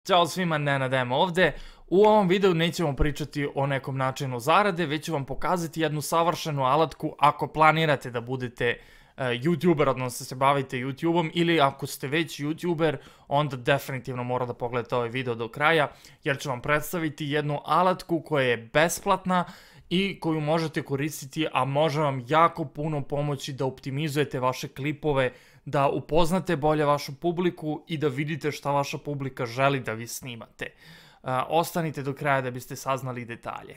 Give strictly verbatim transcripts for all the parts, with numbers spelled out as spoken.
Ćao svima, Nenad M ovde. U ovom videu nećemo pričati o nekom načinu zarade, već ću vam pokazati jednu savršenu alatku ako planirate da budete uh, YouTuber, odnosno se bavite YouTubeom, ili ako ste već YouTuber, onda definitivno mora da pogledate ovaj video do kraja, jer ću vam predstaviti jednu alatku koja je besplatna i koju možete koristiti, a može vam jako puno pomoći da optimizujete vaše klipove, da upoznate bolje vašu publiku i da vidite šta vaša publika želi da vi snimate. Uh, ostanite do kraja da biste saznali detalje.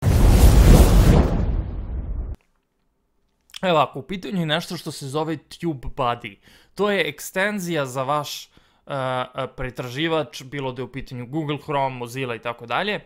Evo ako, u pitanju je nešto što se zove TubeBuddy. To je ekstenzija za vaš uh, pretraživač, bilo da je u pitanju Google Chrome, Mozilla i tako dalje.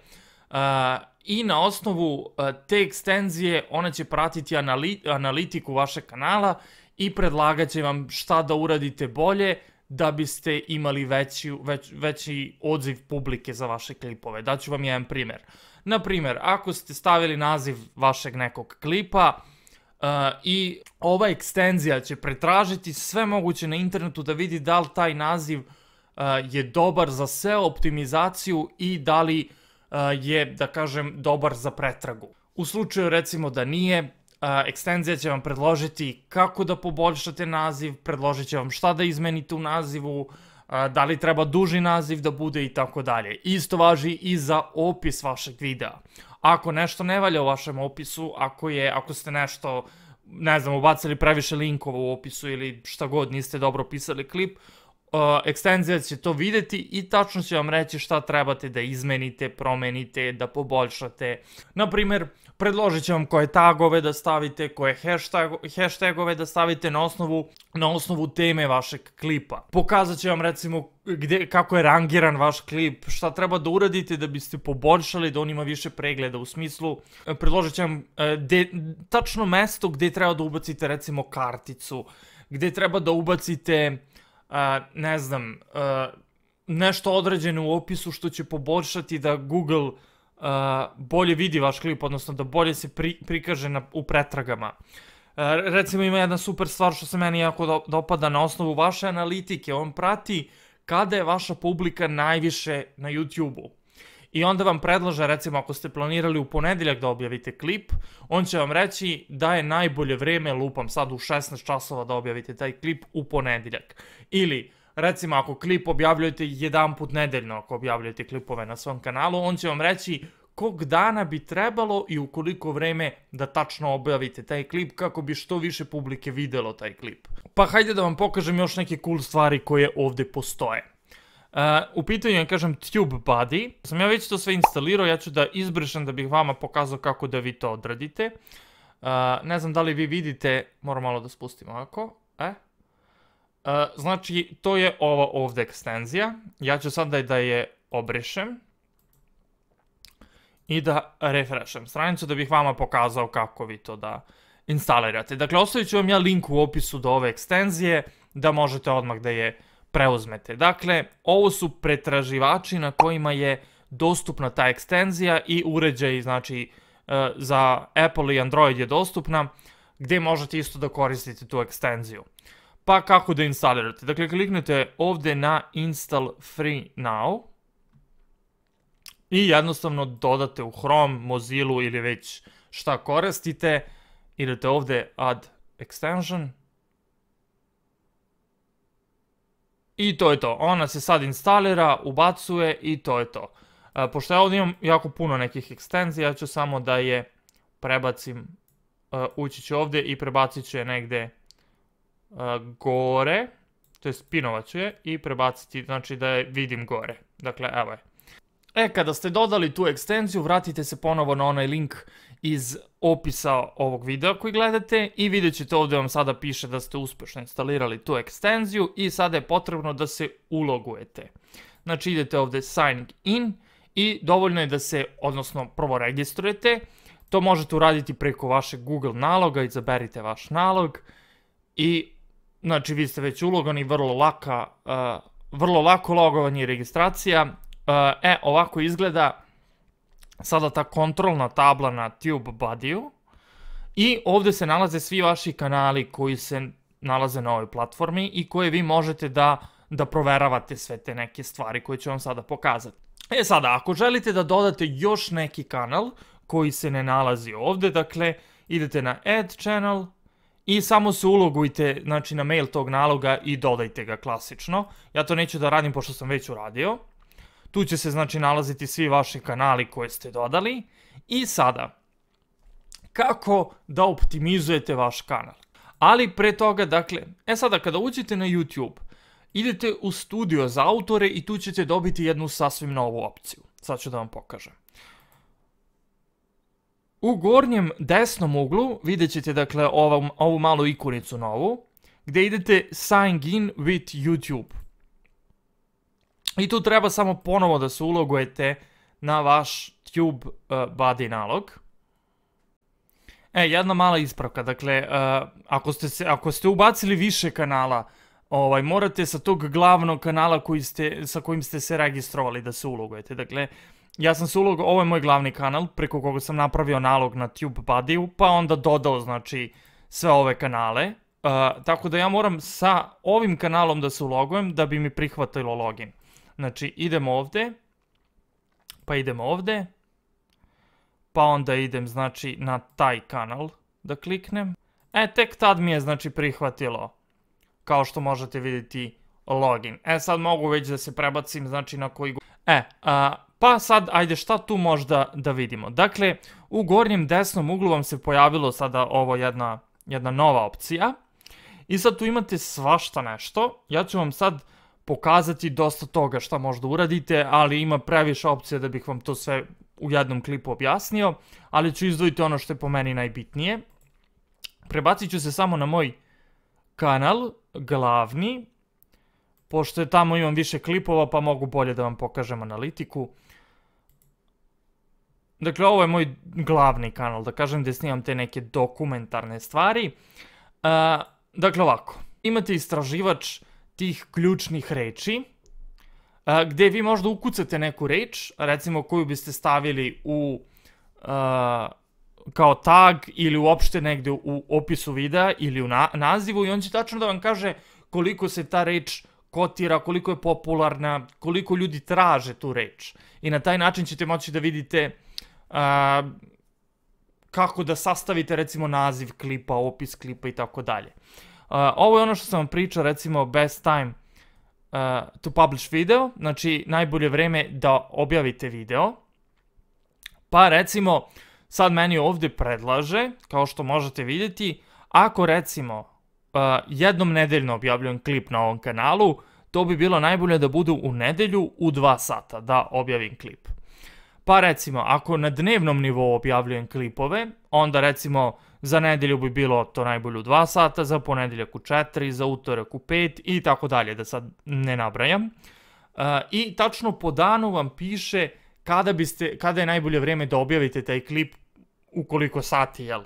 I na osnovu uh, te ekstenzije ona će pratiti anali analitiku vašeg kanala i predlagat će vam šta da uradite bolje da biste imali veći, već, veći odziv publike za vaše klipove. Daću vam jedan primjer. Na primjer, ako ste stavili naziv vašeg nekog klipa uh, i ova ekstenzija će pretražiti sve moguće na internetu da vidi da li taj naziv uh, je dobar za S E O optimizaciju i da li uh, je, da kažem, dobar za pretragu. U slučaju recimo da nije, Uh, ekstenzija će vam predložiti kako da poboljšate naziv, predložit će vam šta da izmenite u nazivu, uh, da li treba duži naziv da bude i tako dalje. Isto važi i za opis vašeg videa. Ako nešto ne valja u vašem opisu, ako, je, ako ste nešto, ne znam, ubacili previše linkova u opisu ili šta god, niste dobro pisali klip, uh, ekstenzija će to vidjeti i tačno će vam reći šta trebate da izmenite, promenite, da poboljšate. Naprimjer, predložit će vam koje tagove da stavite, koje hashtag, hashtagove da stavite na osnovu, na osnovu teme vašeg klipa. Pokazat će vam recimo gde, kako je rangiran vaš klip, šta treba da uradite da biste poboljšali, da on ima više pregleda, u smislu predložit će vam de, tačno mesto gde treba da ubacite recimo karticu, gde treba da ubacite, uh, ne znam, uh, nešto određeno u opisu što će poboljšati da Google Uh, bolje vidi vaš klip, odnosno da bolje se pri, prikaže na, u pretragama. Uh, recimo ima jedna super stvar što se meni jako do, dopada na osnovu vaše analitike. On prati kada je vaša publika najviše na YouTube-u. I onda vam predlaže, recimo ako ste planirali u ponedeljak da objavite klip, on će vam reći da je najbolje vreme, lupam sad u šesnaest časova da objavite taj klip u ponedeljak. Ili recimo ako klip objavljujete jedan put nedeljno, ako objavljujete klipove na svom kanalu, on će vam reći kog dana bi trebalo i u koliko vreme da tačno objavite taj klip kako bi što više publike videlo taj klip. Pa hajde da vam pokažem još neke cool stvari koje ovdje postoje. Uh, u pitanju je, kažem, TubeBuddy. Sam ja već to sve instalirao, ja ću da izbrišem da bih vama pokazao kako da vi to odradite. Uh, ne znam da li vi vidite, moram malo da spustim ovako. E? Uh, znači, to je ova ovdje ekstenzija. Ja ću sad da, da je obrišem i da refrešem stranicu da bih vama pokazao kako vi to da instalirate. Dakle, ostavit ću vam ja link u opisu do ove ekstenzije da možete odmah da je preuzmete. Dakle, ovo su pretraživači na kojima je dostupna ta ekstenzija i uređaj, znači, uh, za Apple i Android je dostupna, gdje možete isto da koristite tu ekstenziju. Pa kako da instalirate? Dakle, kliknete ovdje na Install Free Now i jednostavno dodate u Chrome, Mozilla ili već šta koristite. Idete ovdje Add Extension. I to je to. Ona se sad instalira, ubacuje i to je to. E, pošto ja ovdje imam jako puno nekih ekstenzija, ja ću samo da je prebacim. E, ući ću ovdje i prebacit ću je negdje Uh, gore, to je spinovat ću je i prebaciti, znači da je vidim gore. Dakle, evo je. E, kada ste dodali tu ekstenziju, vratite se ponovo na onaj link iz opisa ovog videa koji gledate i vidjet ćete ovdje vam sada piše da ste uspješno instalirali tu ekstenziju i sada je potrebno da se ulogujete. Znači, idete ovdje Sign In i dovoljno je da se, odnosno, prvo registrujete. To možete uraditi preko vašeg Google naloga, izaberite vaš nalog i znači, vi ste već ulogani, vrlo laka, uh, vrlo lako logovanje i registracija. Uh, e, ovako izgleda sada ta kontrolna tabla na TubeBuddy-u. I ovdje se nalaze svi vaši kanali koji se nalaze na ovoj platformi i koje vi možete da da proveravate sve te neke stvari koje ću vam sada pokazati. E sada, ako želite da dodate još neki kanal koji se ne nalazi ovde, dakle, idete na Add Channel i samo se ulogujte, znači, na mail tog naloga i dodajte ga klasično. Ja to neću da radim pošto sam već uradio. Tu će se, znači, nalaziti svi vaši kanali koje ste dodali. I sada, kako da optimizujete vaš kanal? Ali pre toga, dakle, e sada kada uđete na YouTube, idete u studio za autore i tu ćete dobiti jednu sasvim novu opciju. Sad ću da vam pokažem. U gornjem desnom uglu vidjet ćete, dakle, ovu, ovu malu ikonicu novu, gde idete Sign in with YouTube. I tu treba samo ponovo da se ulogujete na vaš TubeBuddy nalog. E, jedna mala ispravka, dakle, uh, ako, ste se, ako ste ubacili više kanala, ovaj, morate sa tog glavnog kanala koji ste, sa kojim ste se registrovali da se ulogujete. Dakle, ja sam se ulogao, ovo je moj glavni kanal, preko koga sam napravio nalog na TubeBuddy-u, pa onda dodao, znači, sve ove kanale. Uh, tako da ja moram sa ovim kanalom da se ulogujem da bi mi prihvatilo login. Znači, idemo ovde, pa idemo ovde, pa onda idem, znači, na taj kanal da kliknem. E, tek tad mi je, znači, prihvatilo, kao što možete vidjeti, login. E, sad mogu već da se prebacim, znači, na koji... E, a, pa sad, ajde, šta tu možda da vidimo? Dakle, u gornjem desnom uglu vam se pojavilo sada ovo jedna, jedna nova opcija. I sad tu imate svašta nešto. Ja ću vam sad pokazati dosta toga šta možda uradite, ali ima previše opcija da bih vam to sve u jednom klipu objasnio, ali ću izdvojiti ono što je po meni najbitnije. Prebacit ću se samo na moj kanal, glavni, pošto je tamo imam više klipova, pa mogu bolje da vam pokažem analitiku. Dakle, ovo je moj glavni kanal, da kažem, gde snimam te neke dokumentarne stvari. Uh, dakle, ovako, imate istraživač tih ključnih reči, Uh, gde vi možda ukucate neku reč, recimo koju biste stavili u uh, kao tag ili uopšte negde u opisu videa ili u na nazivu i on će tačno da vam kaže koliko se ta reč kotira, koliko je popularna, koliko ljudi traže tu reč. I na taj način ćete moći da vidite uh, kako da sastavite recimo naziv klipa, opis klipa i tako dalje. Ovo je ono što sam vam pričao, recimo best time Uh, to publish video, znači najbolje vreme da objavite video. Pa recimo, sad meni ovdje predlaže, kao što možete vidjeti, ako recimo uh, jednom nedeljno objavljujem klip na ovom kanalu, to bi bilo najbolje da budu u nedelju u dva sata da objavim klip. Pa recimo, ako na dnevnom nivou objavljujem klipove, onda recimo za nedelju bi bilo to najbolje u dva sata, za ponedeljak u četiri, za utorak u pet i tako dalje, da sad ne nabrajam. Uh, I tačno po danu vam piše kada, biste, kada je najbolje vreme da objavite taj klip, u koliko sati, jel?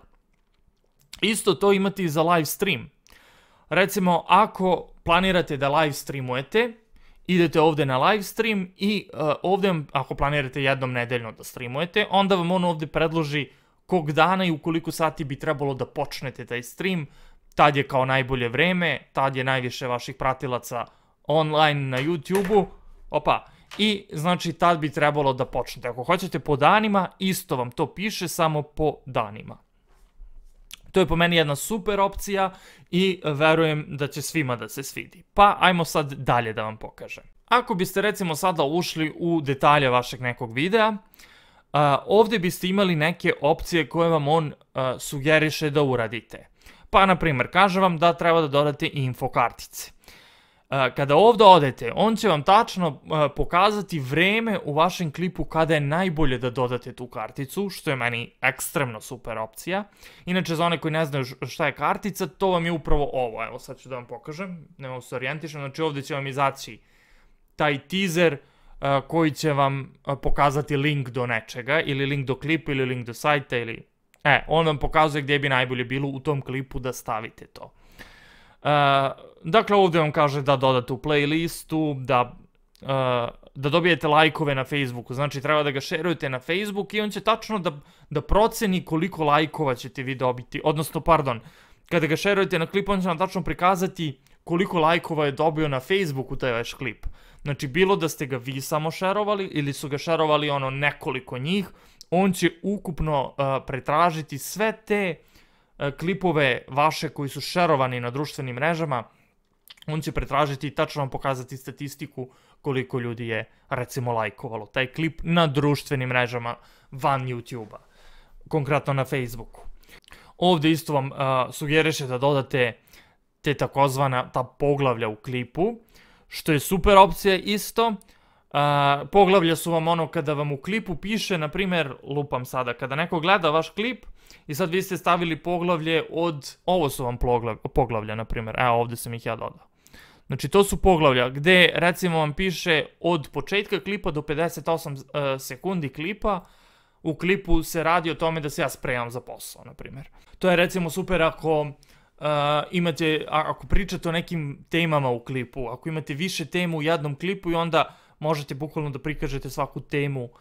Isto to imate i za live stream. Recimo, ako planirate da live streamujete, idete ovdje na live stream i uh, ovdje, ako planirate jednom nedeljno da streamujete, onda vam on ovdje predloži kog dana i u koliko sati bi trebalo da počnete taj stream. Tad je kao najbolje vreme, tad je najviše vaših pratilaca online na YouTube-u. Opa, i znači tad bi trebalo da počnete. Ako hoćete po danima, isto vam to piše, samo po danima. To je po meni jedna super opcija i verujem da će svima da se svidi. Pa ajmo sad dalje da vam pokažem. Ako biste recimo sada ušli u detalje vašeg nekog videa, uh, ovdje biste imali neke opcije koje vam on uh, sugeriše da uradite. Pa na primjer, kaže vam da treba da dodate info kartice. Kada ovdje odete, on će vam tačno pokazati vreme u vašem klipu kada je najbolje da dodate tu karticu, što je meni ekstremno super opcija. Inače, za one koji ne znaju šta je kartica, to vam je upravo ovo. Evo, sad ću da vam pokažem, nemam se orijentišem. Znači, ovdje će vam izaći taj teaser koji će vam pokazati link do nečega, ili link do klipa, ili link do sajta, ili... E, on vam pokazuje gdje bi najbolje bilo u tom klipu da stavite to. Uh, dakle, ovdje vam kaže da dodate u playlistu, da, uh, da dobijete lajkove na Facebooku, znači treba da ga šerujete na Facebook i on će tačno da, da proceni koliko lajkova ćete vi dobiti, odnosno, pardon, kada ga šerujete na klip, on će vam tačno prikazati koliko lajkova je dobio na Facebooku taj vaš klip. Znači, bilo da ste ga vi samo šerovali ili su ga šerovali ono nekoliko njih, on će ukupno uh, pretražiti sve te uh, klipove vaše koji su šerovani na društvenim mrežama, on će pretražiti i tačno vam pokazati statistiku koliko ljudi je, recimo, lajkovalo taj klip na društvenim mrežama van YouTube-a, konkretno na Facebooku. Ovdje isto vam uh, sugeriše da dodate te takozvana ta poglavlja u klipu, što je super opcija isto. Uh, poglavlja su vam ono kada vam u klipu piše, na primjer, lupam sada, kada neko gleda vaš klip i sad vi ste stavili poglavlje od, ovo su vam poglavlja, poglavlja na primjer, evo ovdje sam ih ja dodao. Znači to su poglavlja gdje recimo vam piše od početka klipa do pedeset osam uh, sekundi klipa, u klipu se radi o tome da se ja spremam za posao, na primjer. To je recimo super ako uh, imate, ako pričate o nekim temama u klipu, ako imate više temu u jednom klipu i onda možete bukvalno da prikažete svaku temu uh,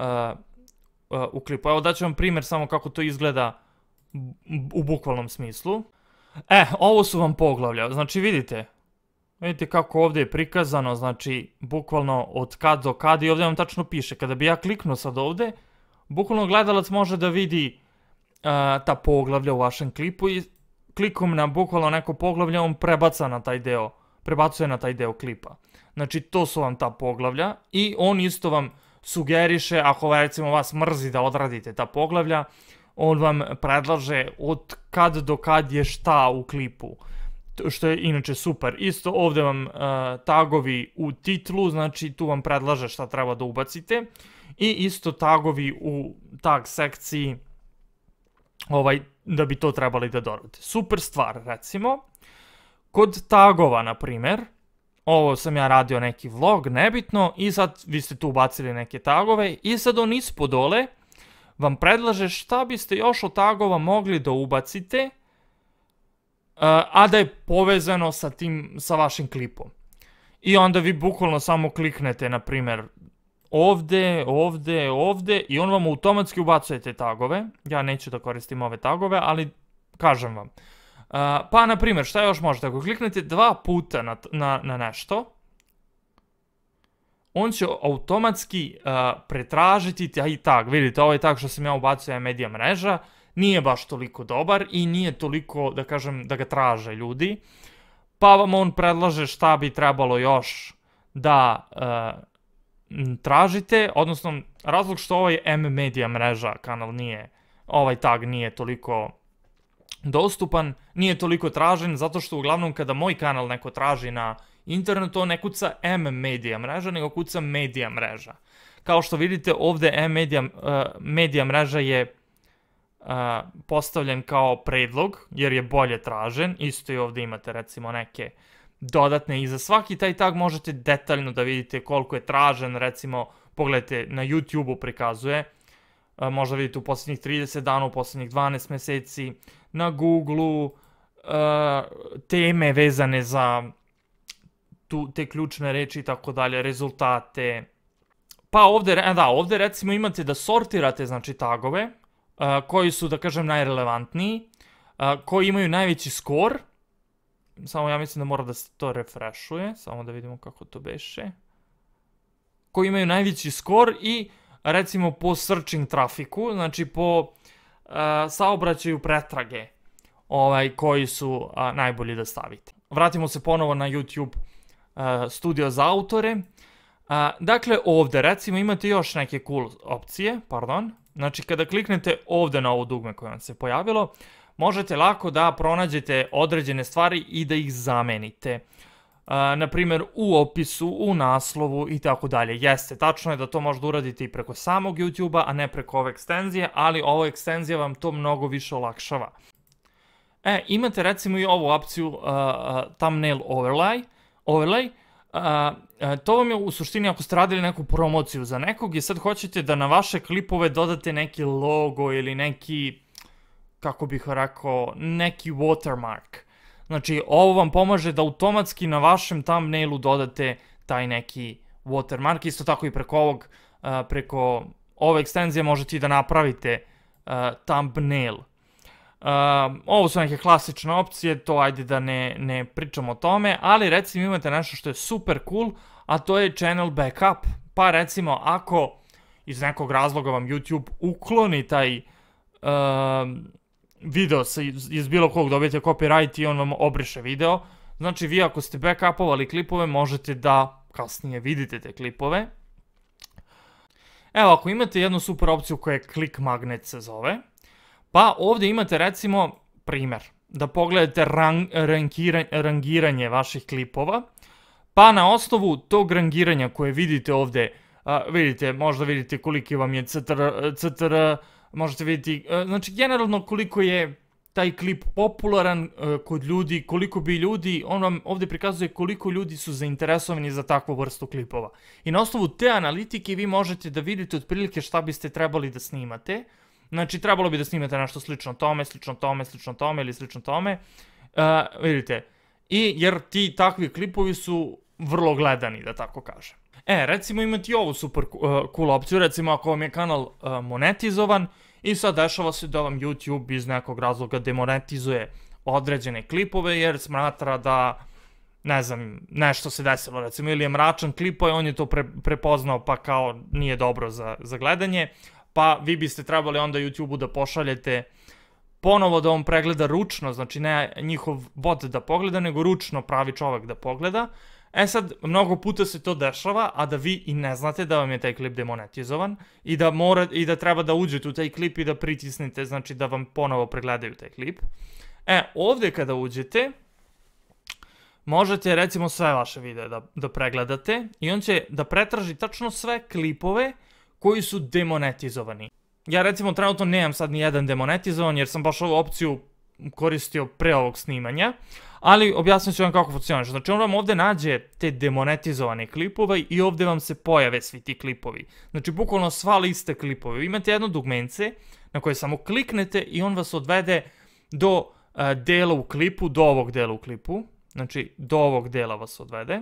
uh, u klipu. Evo daću vam primjer samo kako to izgleda u bukvalnom smislu. E, ovo su vam poglavlja, znači vidite, vidite kako ovdje je prikazano, znači bukvalno od kad do kad i ovdje vam tačno piše. Kada bi ja kliknuo sad ovdje, bukvalno gledalac može da vidi uh, ta poglavlja u vašem klipu i klikom na bukvalno neko poglavlje on prebaca na taj deo, prebacuje na taj deo klipa. Znači to su vam ta poglavlja i on isto vam sugeriše, ako recimo vas mrzi da odradite ta poglavlja, on vam predlaže od kad do kad je šta u klipu, što je inače super. Isto ovdje vam uh, tagovi u titlu, znači tu vam predlaže šta treba da ubacite i isto tagovi u tag sekciji, ovaj, da bi to trebali da doradite. Super stvar, recimo. Kod tagova, na primjer, ovo sam ja radio neki vlog, nebitno, i sad vi ste tu ubacili neke tagove i sad on ispod dole vam predlaže šta biste još od tagova mogli da ubacite, a da je povezano sa tim, sa vašim klipom. I onda vi bukvalno samo kliknete, na primjer, ovdje, ovdje, ovdje i on vam automatski ubacuje te tagove. Ja neću da koristim ove tagove, ali kažem vam. Uh, pa, na primjer, šta još možete? Ako kliknete dva puta na, na, na nešto, on će automatski uh, pretražiti taj tag. Vidite, ovaj tag što sam ja ubacio je medija mreža, nije baš toliko dobar i nije toliko, da kažem, da ga traže ljudi. Pa vam on predlaže šta bi trebalo još da uh, tražite, odnosno razlog što ovaj M-Media mreža kanal nije, ovaj tag nije toliko dostupan, nije toliko tražen, zato što uglavnom kada moj kanal neko traži na internetu, on ne kuca M-Media mreža, nego kuca medija mreža. Kao što vidite, ovdje M-Media uh, medija mreža je uh, postavljen kao predlog, jer je bolje tražen. Isto i ovdje imate recimo neke dodatne i za svaki taj tag možete detaljno da vidite koliko je tražen. Recimo, pogledajte, na YouTube-u prikazuje, uh, možda vidite u posljednjih trideset dana, u posljednjih dvanaest mjeseci, na Google-u, uh, teme vezane za tu, te ključne reči i tako dalje, rezultate. Pa ovdje, da, ovdje recimo imate da sortirate, znači, tagove, uh, koji su, da kažem, najrelevantniji, uh, koji imaju najveći skor. Samo ja mislim da mora da se to refreshuje, samo da vidimo kako to beše. Koji imaju najveći skor i, recimo, po searching trafiku, znači po uh, saobraćaju pretrage, ovaj, koji su uh, najbolji da stavite. Vratimo se ponovo na YouTube uh, studio za autore. Uh, dakle, ovdje, recimo, imate još neke cool opcije, pardon. Znači, kada kliknete ovdje na ovo dugme koje vam se pojavilo, možete lako da pronađete određene stvari i da ih zamenite. Uh, na primjer, u opisu, u naslovu i tako dalje. Jeste, tačno je da to možda uradite i preko samog YouTube-a, a ne preko ove ekstenzije, ali ova ekstenzija vam to mnogo više olakšava. E, imate recimo i ovu opciju uh, uh, thumbnail overlay. overlay. Uh, uh, to vam je u suštini ako ste radili neku promociju za nekog i sad hoćete da na vaše klipove dodate neki logo ili neki, kako bih rekao, neki watermark. Znači, ovo vam pomaže da automatski na vašem thumbnailu dodate taj neki watermark. Isto tako i preko ovog, uh, preko ove ekstenzije možete i da napravite uh, thumbnail. Uh, ovo su neke klasične opcije, to ajde da ne, ne pričamo o tome, ali recimo imate nešto što je super cool, a to je channel backup. Pa recimo ako iz nekog razloga vam YouTube ukloni taj uh, video sa, iz bilo kog dobijete copyright i on vam obriše video, znači vi ako ste backupovali klipove možete da kasnije vidite te klipove. Evo, ako imate jednu super opciju koja je Click Magnet se zove, pa ovdje imate recimo primjer, da pogledate rang, rangiranje, rangiranje vaših klipova, pa na osnovu tog rangiranja koje vidite ovdje, uh, vidite, možda vidite koliki vam je C T R, C T R, možete vidjeti, uh, znači generalno koliko je taj klip popularan uh, kod ljudi, koliko bi ljudi, on vam ovdje prikazuje koliko ljudi su zainteresovani za takvu vrstu klipova. I na osnovu te analitike vi možete da vidite otprilike šta biste trebali da snimate. Znači, trebalo bi da snimate nešto slično tome, slično tome, slično tome ili slično tome. Uh, vidite, i jer ti takvi klipovi su vrlo gledani, da tako kažem. E, recimo imate i ovu super uh, cool opciju, recimo ako vam je kanal uh, monetizovan i sad dešava se da vam YouTube iz nekog razloga demonetizuje određene klipove jer smatra da, ne znam, nešto se desilo, recimo, ili je mračan klip, a on je to pre, prepoznao pa kao nije dobro za, za gledanje, pa vi biste trebali onda YouTube-u da pošaljete ponovo da on pregleda ručno, znači ne njihov bot da pogleda, nego ručno pravi čovjek da pogleda. E sad, mnogo puta se to dešava, a da vi i ne znate da vam je taj klip demonetizovan i da, mora, i da treba da uđete u taj klip i da pritisnete, znači da vam ponovo pregledaju taj klip. E, ovdje kada uđete, možete recimo sve vaše videe da, da pregledate i on će da pretraži tačno sve klipove koji su demonetizovani. Ja recimo trenutno nemam sad ni jedan demonetizovan jer sam baš ovu opciju koristio pre ovog snimanja, ali objasnit ću vam kako funkcioniše. Znači on vam ovdje nađe te demonetizovane klipove i ovdje vam se pojave svi ti klipovi. Znači bukvalno sva lista klipova. Vi imate jedno dugmence na koje samo kliknete i on vas odvede do uh, dela u klipu, do ovog dela u klipu. Znači do ovog dela vas odvede.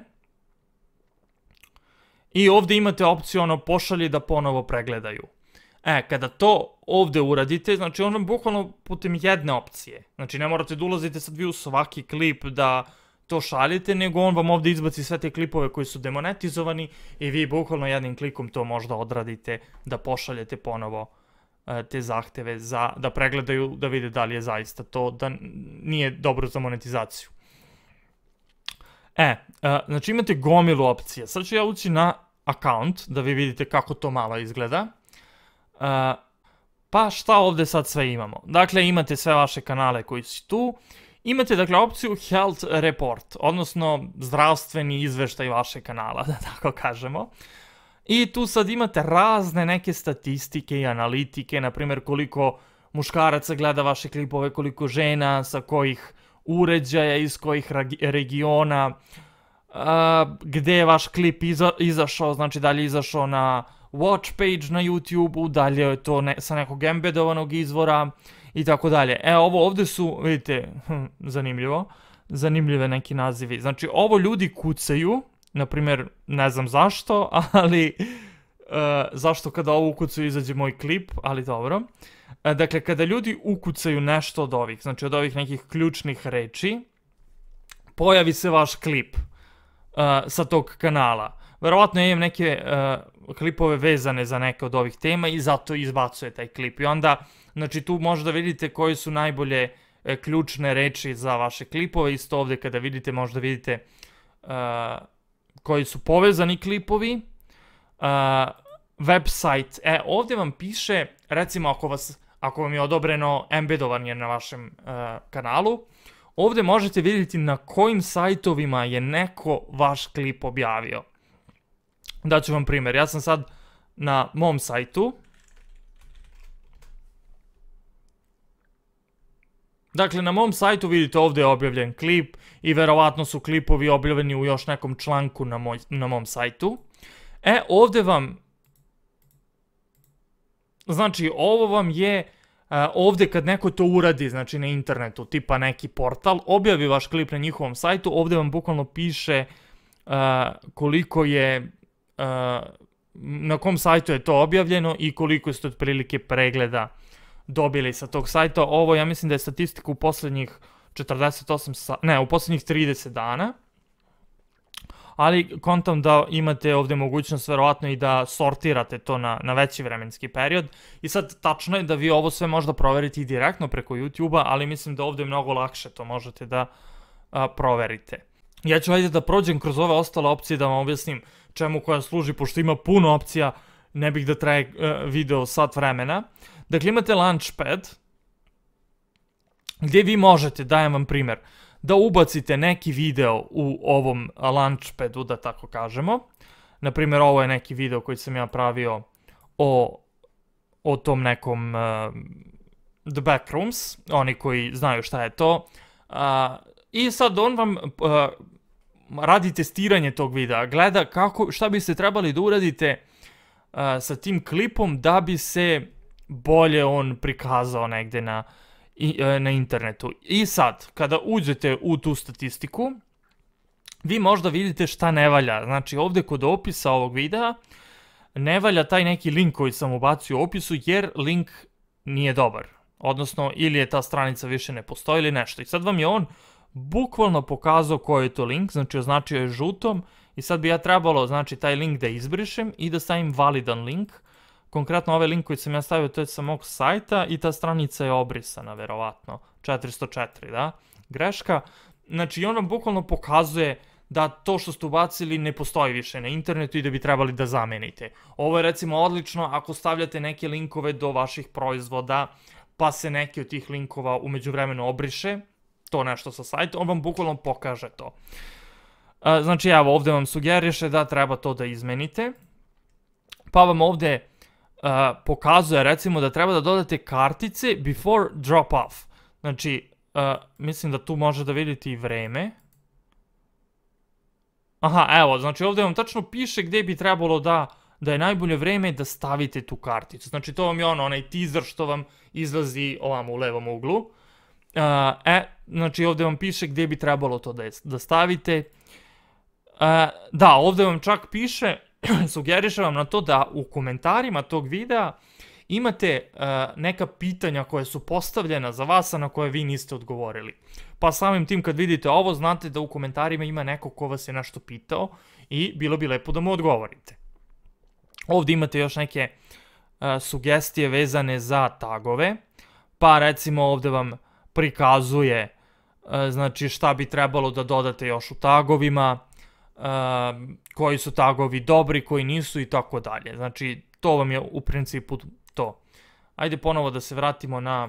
I ovdje imate opciju ono pošalje da ponovo pregledaju. E, kada to ovdje uradite, znači on vam bukvalno putem jedne opcije, znači ne morate da ulazite sad vi u svaki klip da to šaljete, nego on vam ovdje izbaci sve te klipove koji su demonetizovani i vi bukvalno jednim klikom to možda odradite da pošaljete ponovo e, te zahteve za, da pregledaju, da vide da li je zaista to, da nije dobro za monetizaciju. E, e znači imate gomilu opcija, sad ću ja ući na account da vi vidite kako to malo izgleda. Uh, pa šta ovdje sad sve imamo? Dakle, imate sve vaše kanale koji su tu. Imate, dakle, opciju Health Report, odnosno zdravstveni izveštaj vaše kanala, da tako kažemo. I tu sad imate razne neke statistike i analitike, na primjer koliko muškaraca gleda vaše klipove, koliko žena, sa kojih uređaja, iz kojih regiona, uh, gde je vaš klip iza, izašao, znači da li je izašao na watch page na YouTube-u, dalje je to ne, sa nekog embedovanog izvora i tako dalje. E, ovo ovdje su, vidite, hm, zanimljivo, zanimljive neki nazivi. Znači, ovo ljudi kucaju, na primjer, ne znam zašto, ali uh, zašto kada ovo ukucaju izađe moj klip, ali dobro. Uh, dakle, kada ljudi ukucaju nešto od ovih, znači od ovih nekih ključnih reči, pojavi se vaš klip uh, sa tog kanala. Verovatno ja imam neke uh, klipove vezane za neke od ovih tema i zato izbacuje taj klip. I onda, znači tu možda vidite koji su najbolje uh, ključne reči za vaše klipove. Isto ovdje kada vidite, možda vidite uh, koji su povezani klipovi. Uh, website, e, ovdje vam piše, recimo ako, vas, ako vam je odobreno embedovanje na vašem uh, kanalu, ovdje možete vidjeti na kojim sajtovima je neko vaš klip objavio. Daću vam primjer, ja sam sad na mom sajtu. Dakle, na mom sajtu vidite ovdje je objavljen klip i verovatno su klipovi objavljeni u još nekom članku na, moj, na mom sajtu. E, ovdje vam, znači ovo vam je, uh, ovdje kad neko to uradi, znači na internetu, tipa neki portal, objavi vaš klip na njihovom sajtu, ovdje vam bukvalno piše uh, koliko je, Uh, na kom sajtu je to objavljeno i koliko ste otprilike pregleda dobili sa tog sajta. Ovo ja mislim da je statistika u posljednjih četrdeset osam sati, ne, u posljednjih trideset dana. Ali kontam da imate ovdje mogućnost verovatno i da sortirate to na, na veći vremenski period. I sad tačno je da vi ovo sve možda proverite i direktno preko YouTube-a, ali mislim da ovdje mnogo lakše to možete da a, proverite. Ja ću ajde da prođem kroz ove ostale opcije da vam objasnim čemu koja služi, pošto ima puno opcija, ne bih da traje uh, video sat vremena. Dakle, imate Launchpad, gdje vi možete, dajem vam primjer, da ubacite neki video u ovom Launchpadu, da tako kažemo. Naprimjer, ovo je neki video koji sam ja pravio o, o tom nekom uh, The Backrooms, oni koji znaju šta je to. Uh, I sad on vam uh, radi testiranje tog videa, gleda kako, šta biste trebali da uradite uh, sa tim klipom da bi se bolje on prikazao negde na, i, uh, na internetu. I sad, kada uđete u tu statistiku, vi možda vidite šta ne valja. Znači, ovdje kod opisa ovog videa ne valja taj neki link koji sam ubacio u opisu, jer link nije dobar. Odnosno, ili je ta stranica više ne postoji ili nešto. I sad vam je on bukvalno pokazao koji je to link, znači označio je žutom i sad bi ja trebalo, znači, taj link da izbrišem i da stavim validan link. Konkretno ovaj link koji sam ja stavio, to je sa mog sajta i ta stranica je obrisana, verovatno. četiristo četiri, da? Greška. Znači, on vam bukvalno pokazuje da to što ste ubacili ne postoji više na internetu i da bi trebali da zamenite. Ovo je recimo odlično ako stavljate neke linkove do vaših proizvoda, pa se neki od tih linkova umeđu vremenu obriše, to nešto sa sajta, on vam bukvalno pokaže to. Znači, evo, ovdje vam sugeriše da treba to da izmenite, pa vam ovdje pokazuje, recimo, da treba da dodate kartice before drop off. Znači, mislim da tu može da vidite i vreme. Aha, evo, znači ovdje vam tačno piše gdje bi trebalo da, da je najbolje vreme da stavite tu karticu. Znači, to vam je ono, onaj teaser što vam izlazi ovamo u levom uglu. Uh, e, znači, ovdje vam piše gdje bi trebalo to da, je, da stavite. Uh, da, ovdje vam čak piše, sugeriše vam na to da u komentarima tog videa imate uh, neka pitanja koje su postavljena za vas, a na koje vi niste odgovorili. Pa samim tim kad vidite ovo, znate da u komentarima ima neko ko vas je nešto pitao i bilo bi lepo da mu odgovorite. Ovdje imate još neke uh, sugestije vezane za tagove, pa recimo ovdje vam prikazuje uh, znači šta bi trebalo da dodate još u tagovima, uh, koji su tagovi dobri, koji nisu i tako dalje. Znači, to vam je u principu to. Ajde ponovo da se vratimo na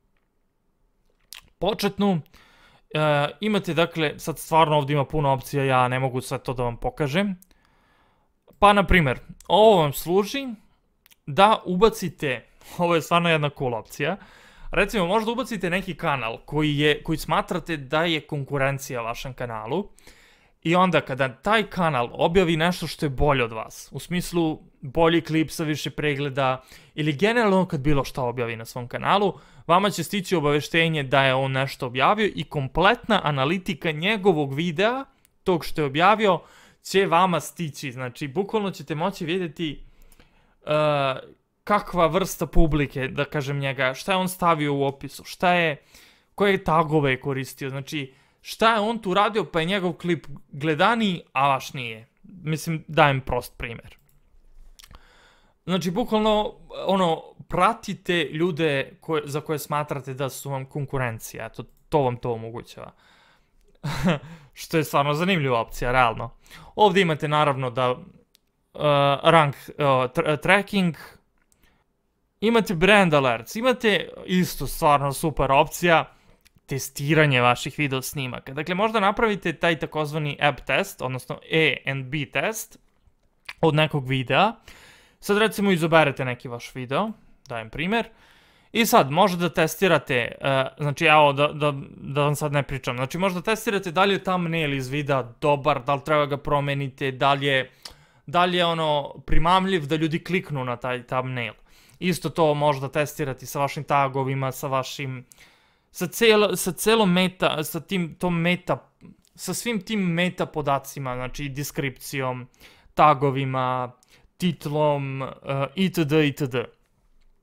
početnu. E, imate, dakle, sad stvarno ovdje ima puno opcija, ja ne mogu sve to da vam pokažem. Pa, na primjer, ovo vam služi da ubacite, ovo je stvarno jedna cool opcija, recimo možda ubacite neki kanal koji, je, koji smatrate da je konkurencija vašem kanalu i onda kada taj kanal objavi nešto što je bolje od vas, u smislu bolji klip sa više pregleda ili generalno kad bilo šta objavi na svom kanalu, vama će stići obaveštenje da je on nešto objavio i kompletna analitika njegovog videa, tog što je objavio, će vama stići. Znači, bukvalno ćete moći vidjeti uh, kakva vrsta publike, da kažem njega, šta je on stavio u opisu, šta je, koje tagove je koristio, znači šta je on tu radio pa je njegov klip gledaniji, a vaš nije. Mislim, dajem prost primjer. Znači, bukvalno, ono, pratite ljude koje, za koje smatrate da su vam konkurencija. Eto, to vam to omogućava. Što je stvarno zanimljiva opcija, realno. Ovdje imate, naravno, da uh, rank uh, tra tracking, imate brand alerts, imate isto stvarno super opcija, testiranje vaših video snimaka. Dakle, možda napravite taj takozvani A B test, odnosno A and B test od nekog videa. Sad recimo izoberete neki vaš video, dajem primjer, i sad možda da testirate, uh, znači evo da, da, da vam sad ne pričam, znači možda testirate da li je thumbnail iz videa dobar, da li treba ga promenite, da li je, da li je ono primamljiv da ljudi kliknu na taj thumbnail. Isto to možda testirati sa vašim tagovima, sa vašim, sa, cel, sa celom meta, sa tim, tom meta, sa svim tim meta podacima, znači deskripcijom, tagovima, titlom, uh, itd. itd.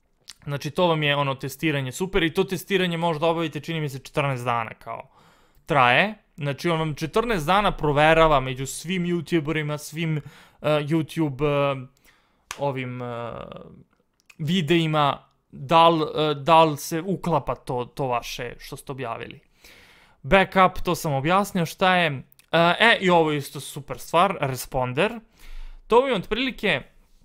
Znači, to vam je ono testiranje super i to testiranje možda obavite, čini mi se, četrnaest dana kao traje. Znači, on vam četrnaest dana proverava među svim YouTuberima, svim uh, YouTube uh, ovim uh, videima, da li, uh, da li se uklapa to, to vaše što ste objavili. Backup, to sam objasnio šta je. Uh, e, i ovo je isto super stvar, responder. To mi je otprilike,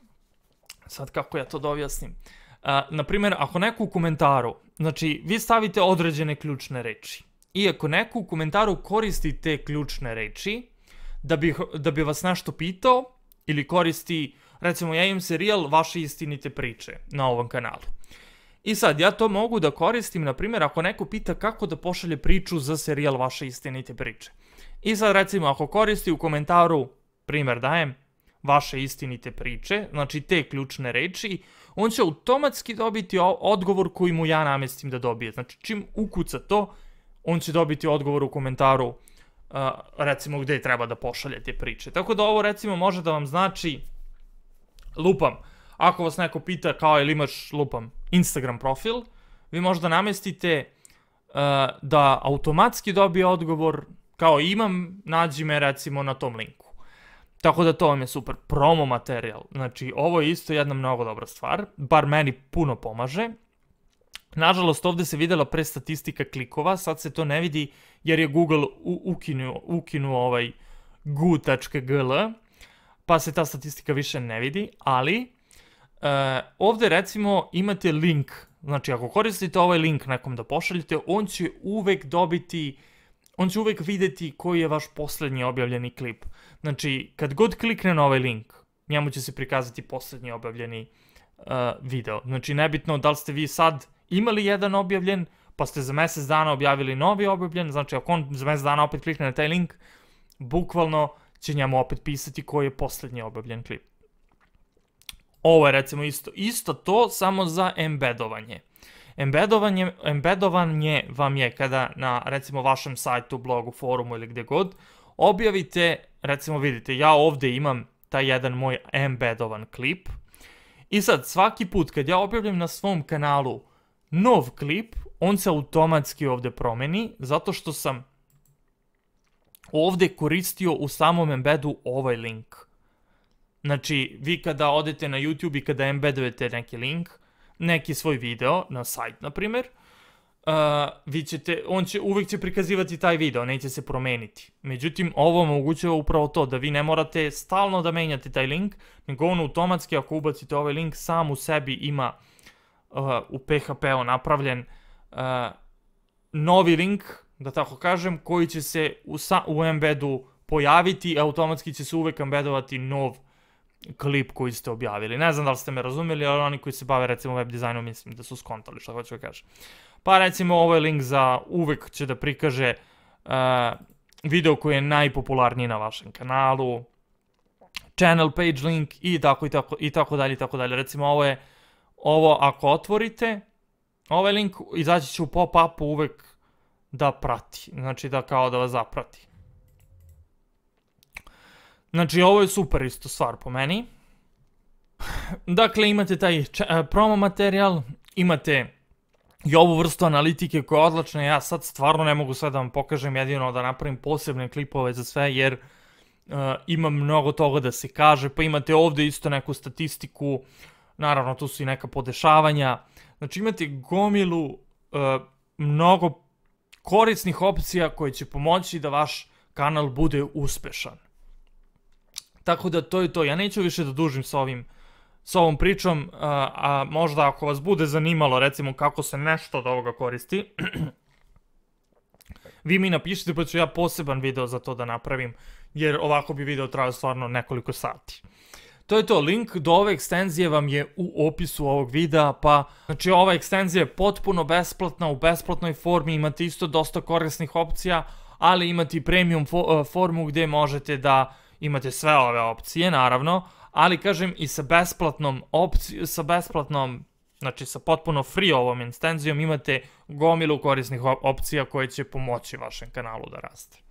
sad kako ja to da objasnim. Uh, naprimjer, ako neko u komentaru, znači vi stavite određene ključne reči i ako neko u komentaru koristi te ključne reči da bi, da bi vas nešto pitao ili koristi, recimo ja imam serijal vaše istinite priče na ovom kanalu. I sad ja to mogu da koristim, na primjer, ako neko pita kako da pošalje priču za serijal vaše istinite priče. I sad recimo ako koristi u komentaru, primjer dajem, vaše istinite priče, znači te ključne reči, on će automatski dobiti odgovor koji mu ja namestim da dobije. Znači čim ukuca to, on će dobiti odgovor u komentaru, uh, recimo gde treba da pošalje te priče. Tako da ovo recimo može da vam znači, lupam, ako vas neko pita kao ili imaš, lupam, Instagram profil, vi možda namestite uh, da automatski dobije odgovor kao imam, nađi me recimo na tom linku. Tako da to vam je super promo materijal. Znači ovo je isto jedna mnogo dobra stvar, bar meni puno pomaže. Nažalost ovdje se vidjela pre statistika klikova, sad se to ne vidi jer je Google ukinuo, ukinuo ovaj gu tačka ge el, pa se ta statistika više ne vidi, ali uh, ovdje recimo imate link, znači ako koristite ovaj link nekom da pošaljete, on će uvek dobiti, on će uvek vidjeti koji je vaš posljednji objavljeni klip. Znači kad god klikne na ovaj link, njemu će se prikazati posljednji objavljeni uh, video. Znači nebitno da li ste vi sad imali jedan objavljen, pa ste za mjesec dana objavili novi objavljen, znači ako on za mjesec dana opet klikne na taj link, bukvalno će njemu opet pisati koji je posljednji objavljen klip. Ovo je recimo isto, isto to, samo za embedovanje. Embedovanje, embedovanje vam je kada na recimo vašem sajtu, blogu, forumu ili gdje god, objavite, recimo vidite, ja ovdje imam taj jedan moj embedovan klip i sad svaki put kad ja objavljam na svom kanalu nov klip, on se automatski ovdje promeni, zato što sam ovdje koristio u samom embedu ovaj link. Znači, vi kada odete na YouTube i kada embedujete neki link, neki svoj video na sajt, na primjer, uh, vi ćete, on će, uvijek će prikazivati taj video, neće se promeniti. Međutim, ovo omogućava upravo to, da vi ne morate stalno da menjate taj link, nego on automatski, ako ubacite ovaj link, sam u sebi ima uh, u P H P-u napravljen uh, novi link, da tako kažem, koji će se u, u embedu pojaviti, automatski će se uvijek embedovati nov klip koji ste objavili. Ne znam da li ste me razumjeli, ali oni koji se bave recimo web dizajnom mislim da su skontali što hoću da kažem. Pa recimo ovo je link za uvek će da prikaže uh, video koji je najpopularniji na vašem kanalu, channel page link i tako i tako i tako dalje i tako dalje. Recimo ovo je, ovo ako otvorite, ovaj link izaći će u pop-upu uvek da prati, znači da kao da vas zaprati. Znači ovo je super isto stvar po meni. Dakle imate taj promo materijal, imate i ovu vrstu analitike koja je odlična. Ja sad stvarno ne mogu sve da vam pokažem, jedino da napravim posebne klipove za sve jer uh, ima mnogo toga da se kaže. Pa imate ovdje isto neku statistiku, naravno tu su i neka podešavanja. Znači imate gomilu uh, mnogo korisnih opcija koje će pomoći da vaš kanal bude uspešan. Tako da to je to, ja neću više da dužim s ovim, s ovom pričom, a, a možda ako vas bude zanimalo recimo kako se nešto od ovoga koristi, vi mi napišite pa ću ja poseban video za to da napravim, jer ovako bi video trajao stvarno nekoliko sati. To je to, link do ove ekstenzije vam je u opisu ovog videa, pa znači ova ekstenzija je potpuno besplatna, u besplatnoj formi, imate isto dosta korisnih opcija, ali imate i premium fo formu gdje možete da imate sve ove opcije, naravno, ali kažem i sa besplatnom opcijom, sa besplatnom, znači sa potpuno free ovom ekstenzijom imate gomilu korisnih opcija koje će pomoći vašem kanalu da raste.